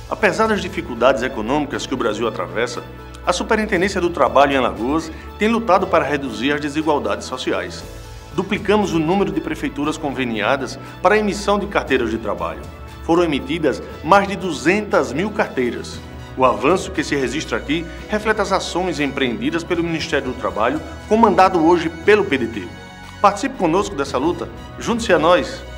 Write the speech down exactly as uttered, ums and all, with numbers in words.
Apesar das dificuldades econômicas que o Brasil atravessa, a Superintendência do Trabalho em Alagoas tem lutado para reduzir as desigualdades sociais. Duplicamos o número de prefeituras conveniadas para a emissão de carteiras de trabalho. Foram emitidas mais de duzentas mil carteiras. O avanço que se registra aqui reflete as ações empreendidas pelo Ministério do Trabalho, comandado hoje pelo P D T. Participe conosco dessa luta, junte-se a nós.